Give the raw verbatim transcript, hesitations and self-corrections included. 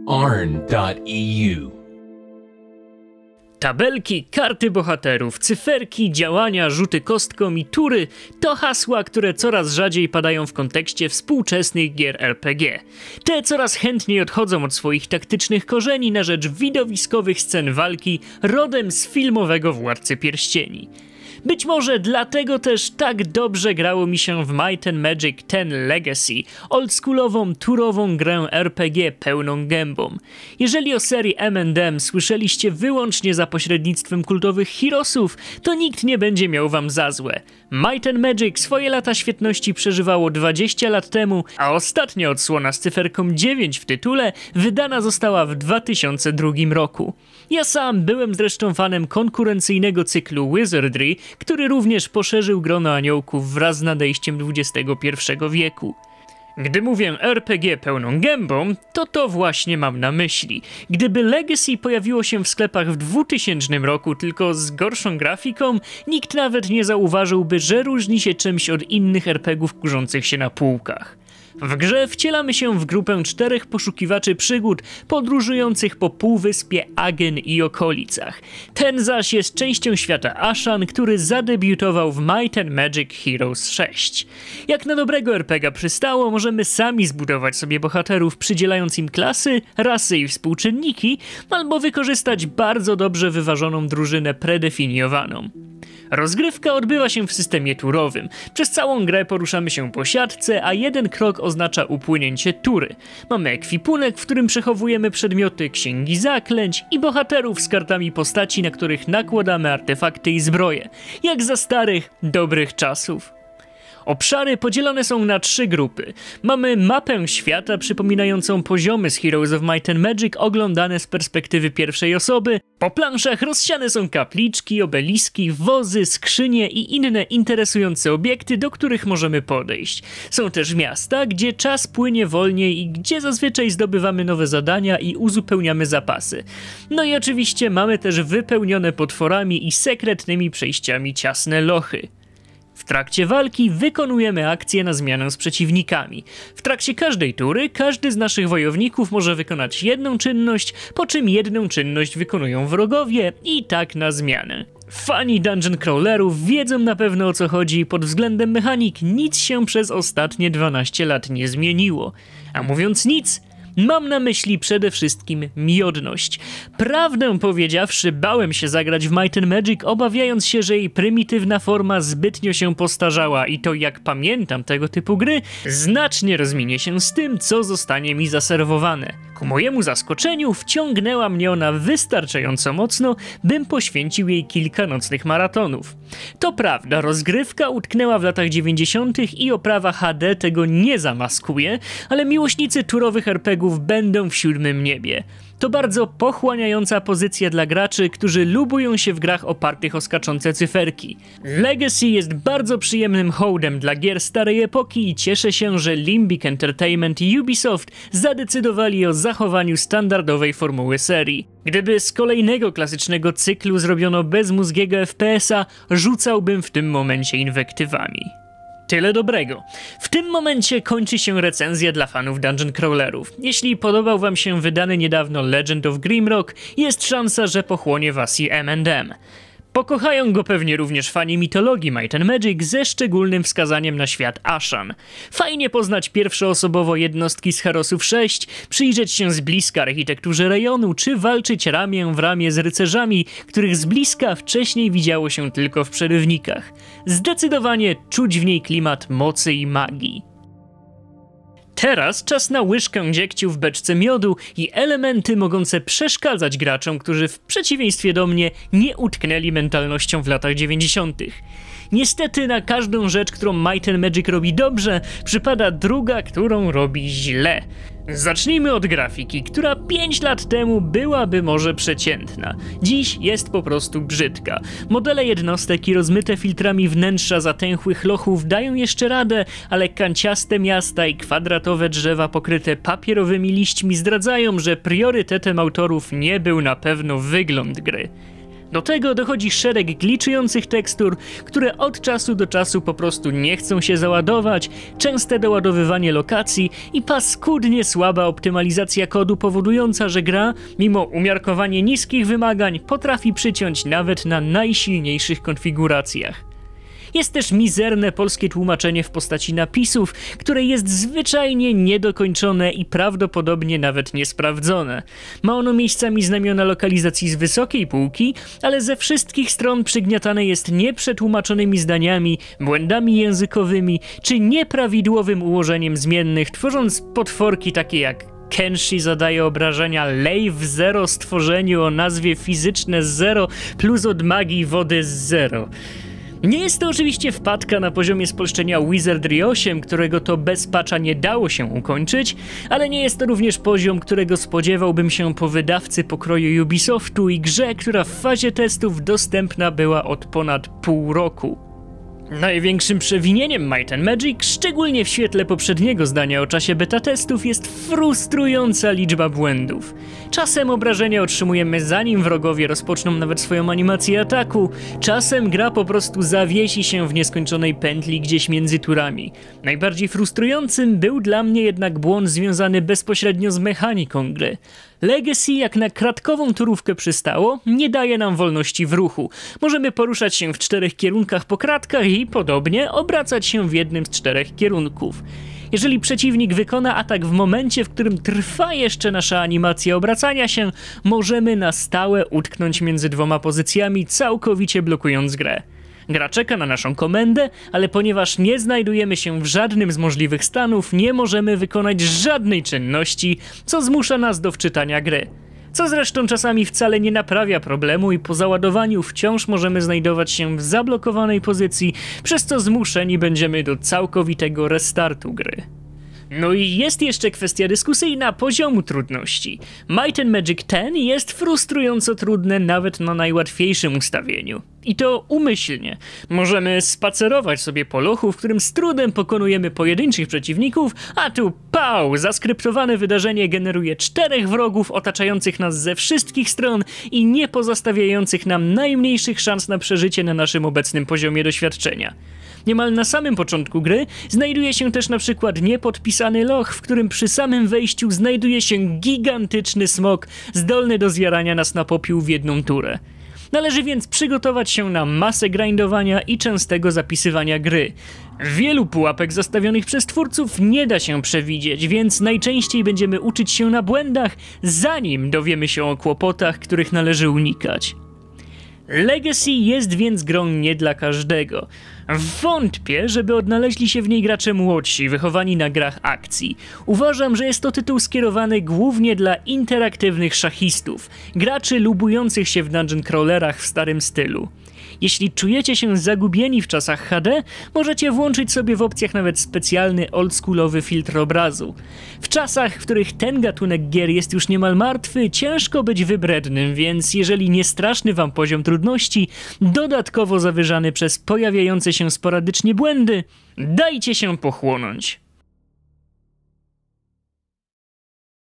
arn kropka e u. Tabelki, karty bohaterów, cyferki, działania, rzuty kostką i tury to hasła, które coraz rzadziej padają w kontekście współczesnych gier er pe gie. Te coraz chętniej odchodzą od swoich taktycznych korzeni na rzecz widowiskowych scen walki rodem z filmowego Władcy Pierścieni. Być może dlatego też tak dobrze grało mi się w Might and Magic X Legacy, oldschoolową, turową grę er pe gie pełną gębą. Jeżeli o serii em and em słyszeliście wyłącznie za pośrednictwem kultowych Heroesów, to nikt nie będzie miał wam za złe. Might and Magic swoje lata świetności przeżywało dwadzieścia lat temu, a ostatnia odsłona z cyferką dziewięć w tytule wydana została w dwa tysiące drugim roku. Ja sam byłem zresztą fanem konkurencyjnego cyklu Wizardry, który również poszerzył grono aniołków wraz z nadejściem dwudziestego pierwszego wieku. Gdy mówię er pe gie pełną gębą, to to właśnie mam na myśli. Gdyby Legacy pojawiło się w sklepach w dwutysięcznym roku tylko z gorszą grafiką, nikt nawet nie zauważyłby, że różni się czymś od innych er pe gów kurzących się na półkach. W grze wcielamy się w grupę czterech poszukiwaczy przygód podróżujących po półwyspie Agen i okolicach. Ten zaś jest częścią świata Ashan, który zadebiutował w Might and Magic Heroes sześć. Jak na dobrego er pe ga przystało, możemy sami zbudować sobie bohaterów, przydzielając im klasy, rasy i współczynniki, albo wykorzystać bardzo dobrze wyważoną drużynę predefiniowaną. Rozgrywka odbywa się w systemie turowym. Przez całą grę poruszamy się po siatce, a jeden krok oznacza upłynięcie tury. Mamy ekwipunek, w którym przechowujemy przedmioty, księgi zaklęć i bohaterów z kartami postaci, na których nakładamy artefakty i zbroje. Jak za starych, dobrych czasów. Obszary podzielone są na trzy grupy. Mamy mapę świata przypominającą poziomy z Heroes of Might and Magic oglądane z perspektywy pierwszej osoby. Po planszach rozsiane są kapliczki, obeliski, wozy, skrzynie i inne interesujące obiekty, do których możemy podejść. Są też miasta, gdzie czas płynie wolniej i gdzie zazwyczaj zdobywamy nowe zadania i uzupełniamy zapasy. No i oczywiście mamy też wypełnione potworami i sekretnymi przejściami ciasne lochy. W trakcie walki wykonujemy akcje na zmianę z przeciwnikami. W trakcie każdej tury każdy z naszych wojowników może wykonać jedną czynność, po czym jedną czynność wykonują wrogowie i tak na zmianę. Fani dungeon crawlerów wiedzą na pewno, o co chodzi i pod względem mechanik nic się przez ostatnie dwanaście lat nie zmieniło. A mówiąc nic, mam na myśli przede wszystkim miodność. Prawdę powiedziawszy, bałem się zagrać w Might and Magic, obawiając się, że jej prymitywna forma zbytnio się postarzała i to, jak pamiętam tego typu gry, znacznie rozminie się z tym, co zostanie mi zaserwowane. Ku mojemu zaskoczeniu wciągnęła mnie ona wystarczająco mocno, bym poświęcił jej kilka nocnych maratonów. To prawda, rozgrywka utknęła w latach dziewięćdziesiątych i oprawa ha de tego nie zamaskuje, ale miłośnicy turowych er pe gów będą w siódmym niebie. To bardzo pochłaniająca pozycja dla graczy, którzy lubują się w grach opartych o skaczące cyferki. Legacy jest bardzo przyjemnym hołdem dla gier starej epoki i cieszę się, że Limbic Entertainment i Ubisoft zadecydowali o zachowaniu standardowej formuły serii. Gdyby z kolejnego klasycznego cyklu zrobiono bezmózgiego ef pe es a, rzucałbym w tym momencie inwektywami. Tyle dobrego. W tym momencie kończy się recenzja dla fanów dungeon crawlerów. Jeśli podobał wam się wydany niedawno Legend of Grimrock, jest szansa, że pochłonie was i em and em. Pokochają go pewnie również fani mitologii Might and Magic ze szczególnym wskazaniem na świat Ashan. Fajnie poznać pierwszoosobowo jednostki z Heroesów sześć, przyjrzeć się z bliska architekturze rejonu, czy walczyć ramię w ramię z rycerzami, których z bliska wcześniej widziało się tylko w przerywnikach. Zdecydowanie czuć w niej klimat mocy i magii. Teraz czas na łyżkę dziegciu w beczce miodu i elementy mogące przeszkadzać graczom, którzy w przeciwieństwie do mnie nie utknęli mentalnością w latach dziewięćdziesiątych. Niestety na każdą rzecz, którą Might and Magic robi dobrze, przypada druga, którą robi źle. Zacznijmy od grafiki, która pięć lat temu byłaby może przeciętna. Dziś jest po prostu brzydka. Modele jednostek i rozmyte filtrami wnętrza zatęchłych lochów dają jeszcze radę, ale kanciaste miasta i kwadratowe drzewa pokryte papierowymi liśćmi zdradzają, że priorytetem autorów nie był na pewno wygląd gry. Do tego dochodzi szereg glitchujących tekstur, które od czasu do czasu po prostu nie chcą się załadować, częste doładowywanie lokacji i paskudnie słaba optymalizacja kodu powodująca, że gra, mimo umiarkowanie niskich wymagań, potrafi przyciąć nawet na najsilniejszych konfiguracjach. Jest też mizerne polskie tłumaczenie w postaci napisów, które jest zwyczajnie niedokończone i prawdopodobnie nawet niesprawdzone. Ma ono miejscami znamiona lokalizacji z wysokiej półki, ale ze wszystkich stron przygniatane jest nieprzetłumaczonymi zdaniami, błędami językowymi czy nieprawidłowym ułożeniem zmiennych, tworząc potworki takie jak Kenshi zadaje obrażenia Lave Zero stworzeniu o nazwie fizyczne Zero plus od magii wody Zero. Nie jest to oczywiście wpadka na poziomie spolszczenia Wizardry osiem, którego to bez patcha nie dało się ukończyć, ale nie jest to również poziom, którego spodziewałbym się po wydawcy pokroju Ubisoftu i grze, która w fazie testów dostępna była od ponad pół roku. Największym przewinieniem Might and Magic, szczególnie w świetle poprzedniego zdania o czasie beta testów, jest frustrująca liczba błędów. Czasem obrażenia otrzymujemy zanim wrogowie rozpoczną nawet swoją animację ataku, czasem gra po prostu zawiesi się w nieskończonej pętli gdzieś między turami. Najbardziej frustrującym był dla mnie jednak błąd związany bezpośrednio z mechaniką gry. Legacy, jak na kratkową turówkę przystało, nie daje nam wolności w ruchu. Możemy poruszać się w czterech kierunkach po kratkach i podobnie obracać się w jednym z czterech kierunków. Jeżeli przeciwnik wykona atak w momencie, w którym trwa jeszcze nasza animacja obracania się, możemy na stałe utknąć między dwoma pozycjami, całkowicie blokując grę. Gra czeka na naszą komendę, ale ponieważ nie znajdujemy się w żadnym z możliwych stanów, nie możemy wykonać żadnej czynności, co zmusza nas do wczytania gry. Co zresztą czasami wcale nie naprawia problemu i po załadowaniu wciąż możemy znajdować się w zablokowanej pozycji, przez co zmuszeni będziemy do całkowitego restartu gry. No i jest jeszcze kwestia dyskusyjna poziomu trudności. Might and Magic dziesięć jest frustrująco trudne nawet na najłatwiejszym ustawieniu. I to umyślnie. Możemy spacerować sobie po lochu, w którym z trudem pokonujemy pojedynczych przeciwników, a tu pał! Zaskryptowane wydarzenie generuje czterech wrogów otaczających nas ze wszystkich stron i nie pozostawiających nam najmniejszych szans na przeżycie na naszym obecnym poziomie doświadczenia. Niemal na samym początku gry znajduje się też na przykład niepodpisany loch, w którym przy samym wejściu znajduje się gigantyczny smok zdolny do zjarania nas na popiół w jedną turę. Należy więc przygotować się na masę grindowania i częstego zapisywania gry. Wielu pułapek zastawionych przez twórców nie da się przewidzieć, więc najczęściej będziemy uczyć się na błędach, zanim dowiemy się o kłopotach, których należy unikać. Legacy jest więc grą nie dla każdego. Wątpię, żeby odnaleźli się w niej gracze młodsi, wychowani na grach akcji. Uważam, że jest to tytuł skierowany głównie dla interaktywnych szachistów, graczy lubujących się w dungeon crawlerach w starym stylu. Jeśli czujecie się zagubieni w czasach H D, możecie włączyć sobie w opcjach nawet specjalny oldschoolowy filtr obrazu. W czasach, w których ten gatunek gier jest już niemal martwy, ciężko być wybrednym, więc jeżeli nie straszny wam poziom trudności, dodatkowo zawyżany przez pojawiające się sporadycznie błędy, dajcie się pochłonąć.